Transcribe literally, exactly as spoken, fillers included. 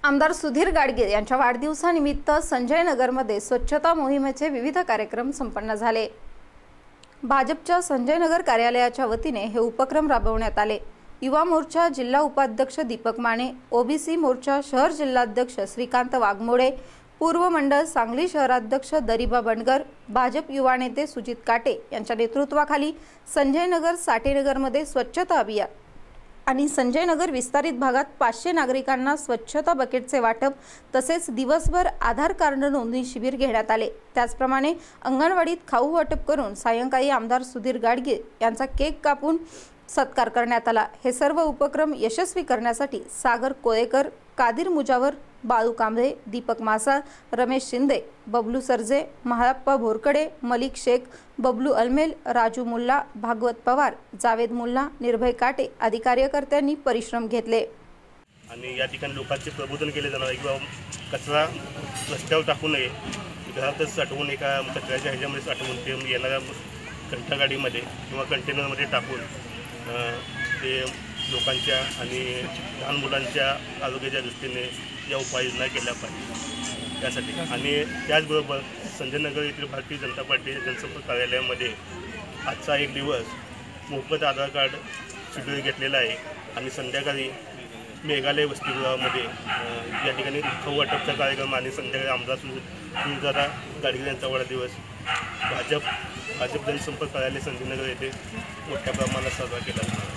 आमदार सुधीर गाडगीळ यांच्या वाढदिवसानिमित्त संजय नगरमध्ये स्वच्छता मोहिमेचे विविध कार्यक्रम संपन्न झाले। भाजपच्या संजय नगर कार्यालयाच्या वतीने हे उपक्रम राबवण्यात आले। युवा मोर्चा जिल्हा उपाध्यक्ष दीपक माने, ओबीसी मोर्चा शहर जिल्हाध्यक्ष श्रीकांत वाघमोडे, पूर्व मंडळ सांगली शहराध्यक्ष दरिबा बंडगर, भाजप युवा नेते सुजित काटे यांच्या नेतृत्वाखाली संजय नगर साठेनगरमध्ये स्वच्छता अभियान आणि संजय नगर विस्तारित भागात पाचशे नागरिकांना स्वच्छता बकेटचे वाटप तसेच दिवसभर आधार कार्ड नोंदणी शिबिर घेण्यात आले। त्याचप्रमाणे अंगणवाडीत खाऊ वाटप करून सायंकाळी आमदार सुधीर गाडगीळ यांचा केक कापून सत्कार करण्यात आला। हे सर्व उपक्रम यशस्वी करण्यासाठी सागर कोळेकर, कादिर मुजावर, बाळू कांबळे, दीपक मासाळ, रमेश शिंदे, बबलू सरजे, महाप्पा भोरकडे, मलिक शेख, बबलू अलमेल, राजू मुल्ला, भागवत पवार, जावेद मुल्ला, निर्भय काटे आदी कार्यकर्त्यांनी परिश्रम घेतले। आणि या ठिकाणी लोकांचे प्रबोधन केले जाणार आहे की कचरा रस्त्यावर टाकू नये, घरातच साठवून एका कचऱ्याच्या ह्याच्यामध्ये साठवून ते येणाऱ्या कंटागाडीमध्ये किंवा कंटेनरमध्ये टाकून ते लोकांच्या आणि लहान मुलांच्या आरोग्याच्या दृष्टीने या उपाययोजना केल्या पाहिजे त्यासाठी। आणि त्याचबरोबर संजय नगर येथील भारतीय जनता पार्टी जनसंपर्क कार्यालयामध्ये आजचा एक दिवस मोफत आधार कार्ड शिबिर घेतलेला आहे आणि संध्याकाळी मेघालय वसतिगृहामध्ये या ठिकाणी खाऊ वाटपचा कार्यक्रम आणि संध्याकाळी आमदार सुधीरदादा गाडगीळ यांचा वाढदिवस भाजप भाजप जनसंपर्क कार्यालय संजय नगर येथे मोठ्या प्रमाणात साजरा केला जातो।